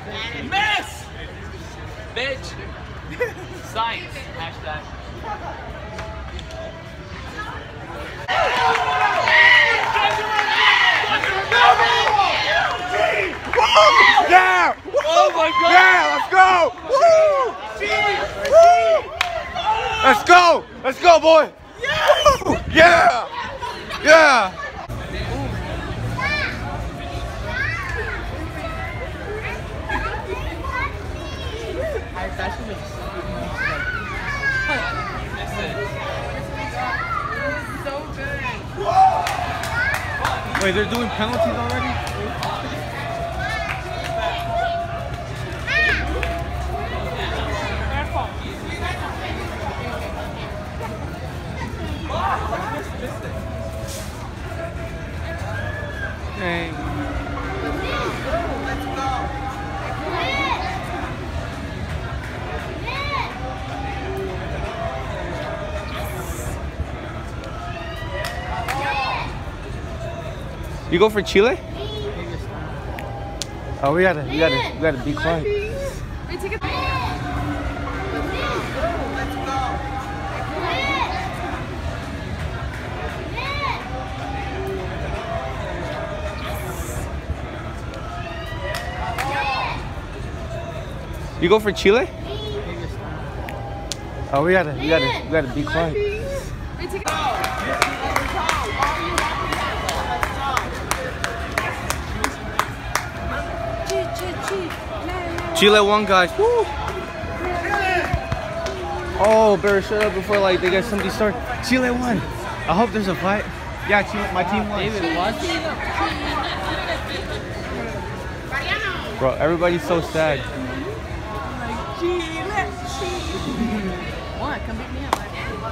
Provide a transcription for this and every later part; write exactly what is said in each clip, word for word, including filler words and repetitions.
Miss! Bitch! Science. Hashtag. Yeah! Oh my god! Yeah, let's go! Woo! Woo! Let's go! Let's go, boy! Yes! Yeah! Yeah! So good. Wait, they're doing penalties already? Hey. You go for Chile? Oh, we gotta, we gotta, we gotta be quiet. You go for Chile? Oh, we gotta, we gotta, we gotta be quiet. Chile won, guys. Woo! Oh, better shut up before like they get something started. Chile won. I hope there's a fight. Yeah, Chile, my team won. David, what? Bro, everybody's so sad. What? Come pick me up.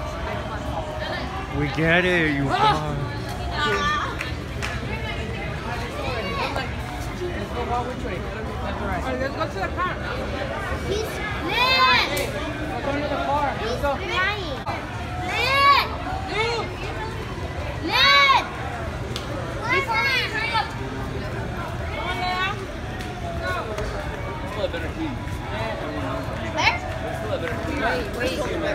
We get it, you won. Alright, let's go to the car. He's lit! Let's go to the car. He's Let's go. flying. Lit! Lit! He's flying. Hurry up. Come on now. Go. Still a better team. There? Still a better team. Wait, wait.